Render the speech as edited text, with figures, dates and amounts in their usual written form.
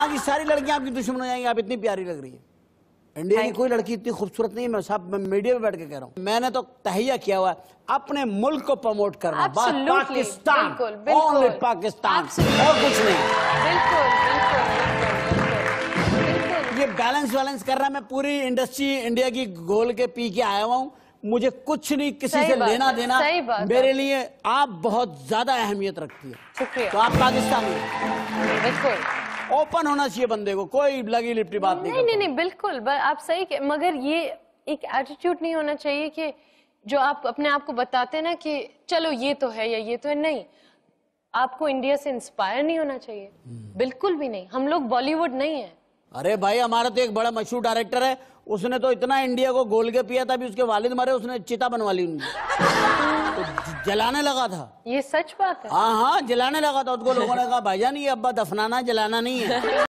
बाकी सारी लड़कियां आपकी दुश्मन हो जाएंगी, आप इतनी प्यारी लग रही है। इंडिया की कोई लड़की इतनी खूबसूरत नहीं है, मैं सब मीडिया में बैठ के कह रहा हूँ। मैंने तो तहिया किया हुआ है अपने मुल्क को प्रमोट करना, बस पाकिस्तान, ओनली पाकिस्तान और कुछ नहीं। बिल्कुल ये बैलेंस कर रहा है। मैं पूरी इंडस्ट्री इंडिया की गोल के पी के आया हुआ हूँ, मुझे कुछ नहीं किसी से लेना देना। मेरे लिए आप बहुत ज्यादा अहमियत रखती है, शुक्रिया। तो आप पाकिस्तानी बिल्कुल ओपन होना चाहिए बंदे को, कोई लगी लिपटी बात नहीं, बिल्कुल आप सही मगर ये एक एटीट्यूड नहीं होना चाहिए कि जो आप अपने आप को बताते ना कि चलो ये तो है या ये तो है। नहीं, आपको इंडिया से इंस्पायर नहीं होना चाहिए, बिल्कुल भी नहीं। हम लोग बॉलीवुड नहीं है। अरे भाई, हमारा तो एक बड़ा मशहूर डायरेक्टर है, उसने तो इतना इंडिया को गोल के पिया था, भी उसके वालिद मरे, उसने चिता बनवा ली उनकी, तो जलाने लगा था। ये सच बात है? हाँ, जलाने लगा था उसको। लोगों ने कहा भाईजान ये अब्बा दफनाना जलाना नहीं है।